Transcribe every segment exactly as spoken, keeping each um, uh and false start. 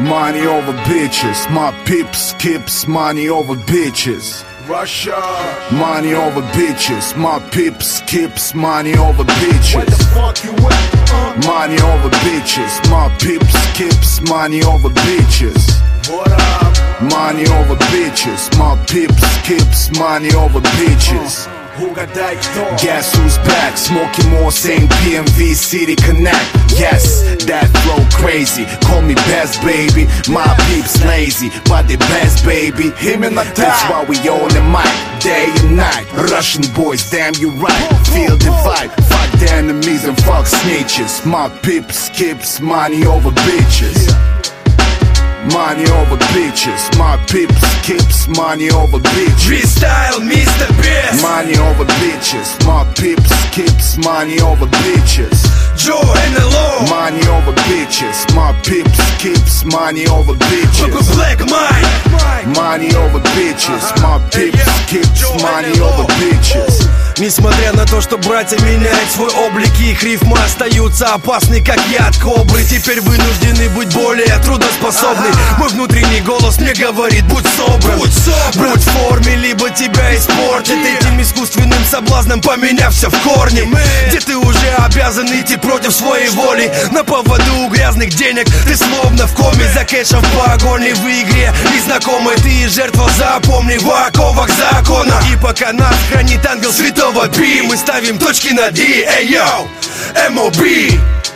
Money over bitches, my pips skips money over bitches. Russia. Money over bitches, my pips skips money over bitches. Where the fuck you at? Uh. Money over bitches, my pips skips money over bitches. What up? Money over bitches, my pips skips money over bitches. Uh. Guess who's back? Smoking more, same P M V City Connect. Yes, that flow crazy. Call me best, baby. My peeps lazy, but the best, baby. Him and that's why we on the mic, day and night. Russian boys, damn you right. Feel the vibe. Fuck the enemies and fuck snitches. My peeps skips money over bitches. Money over bitches, my pips skips money over bitches. Freestyle, Mister Best. Money over bitches, my pips skips money over bitches. Joe and Hello. Money over bitches, my pips skips money over bitches. Black Mike. Money over bitches, my pips skips money over bitches. Несмотря на то, что братья меняют свой облик, их рифмы остаются опасны, как яд кобры. Теперь вынуждены быть более трудоспособны. Мой внутренний голос мне говорит: будь собран, будь, собран. Будь в форме, либо тебя испортят этим искусственным соблазном, поменяв все в корне. Где ты уже обязан идти против своей воли, на поводу у грязных денег. Ты словно в коме, за кэшем в погоне. В игре незнакомый ты жертва, запомни, в оковах закона. И пока нас хранит ангел святого Пи, мы ставим точки над И. Эй, йоу, эм о би.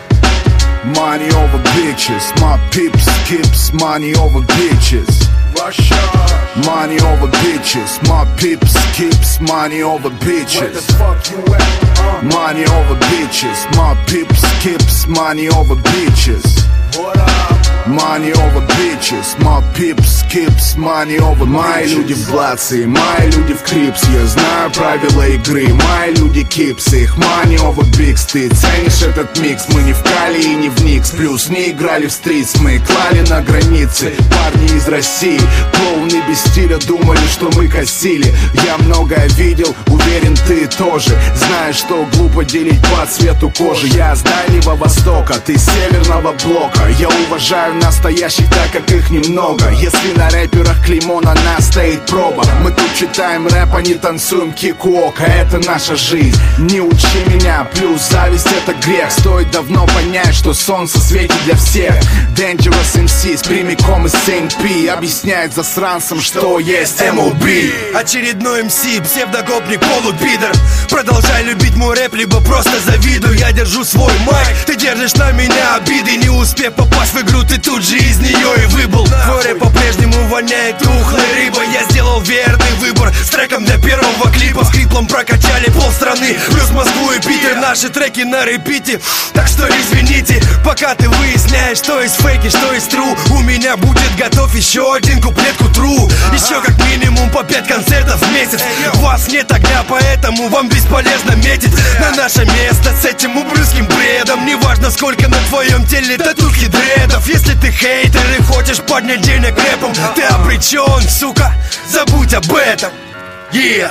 Money over bitches, my pips skips money over bitches. Russia. Money over bitches, my pips skips money over bitches. Where the fuck you at? Uh. Money over bitches, my pips skips money over bitches. What up? Money over bitches, my pips skips money over bitches. Мои люди в блатце, мои люди в крипс. Я знаю правила игры, мои люди кипсы. Их money over bigs. Ты ценишь этот микс? Мы не в Кали и не в Никс. Плюс не играли в стритс, мы клали на границе. Парни из России, клоуны без стиля, думали, что мы косили. Я многое видел, уверен, ты тоже. Знаешь, что глупо делить по цвету кожи. Я с Дальнего Востока, ты с Северного блока. Я уважаю настоящих, так как их немного. Если на рэперах клеймо, на нас стоит проба. Мы тут читаем рэп, а не танцуем кикуока. Это наша жизнь, не учи меня. Плюс зависть — это грех. Стоит давно понять, что солнце светит для всех. Dangerous эм си прямиком из эм пи объясняет засранцам, что есть эм о би. Очередной эм си, псевдогопник, полупидор. Продолжай любить мой рэп, либо просто завидуй. Я держу свой майк, ты держишь на меня обиды. Не успев попасть в игру, ты тут же из нее и выбыл. Твой рэп по-прежнему воняет тухлой рыбой. Я сделал верный выбор с треком для первого клипа. С криплом прокачали полстраны, плюс Москву и Питер. Наши треки на репите, так что извините. Пока ты выясняешь, что из фейки, что из тру, у меня будет готов еще один куплет к утру. Еще как минимум по пять концертов в месяц. Вас нет огня, поэтому вам бесполезно метить на наше место с этим ублюдским бредом. Неважно, сколько на твоем теле татухи дредов. Если ты хейтер и хочешь поднять денег рэпом, ты обречен, сука, забудь об этом. Yeah.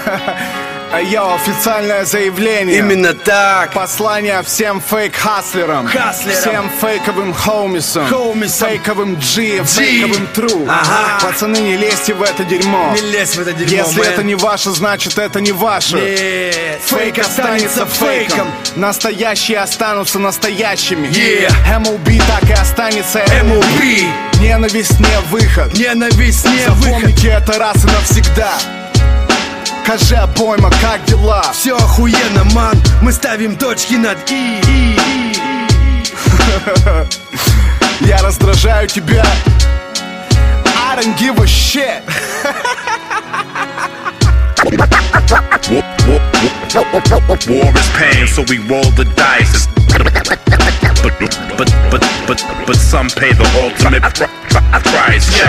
А йо, официальное заявление. Именно так. Послание всем фейк-хаслерам, всем фейковым хоумисам, фейковым G, фейковым True. Ага. Пацаны, не лезьте в это дерьмо. Не лезь в это дерьмо. Если man. это не ваше, значит это не ваше. Нет. Фейк останется фейком. Настоящие останутся настоящими. Yeah. эм о би так и останется эм о би. Ненависть не выход. Ненависть не выход. Запомните это раз и навсегда. Скажи обойма, как дела? Все охуенно, ман. Мы ставим точки над И. Я раздражаю тебя. I don't give a shit. War is pain, so we roll the dice. But but but but but but some pay the ultimate price. Yeah.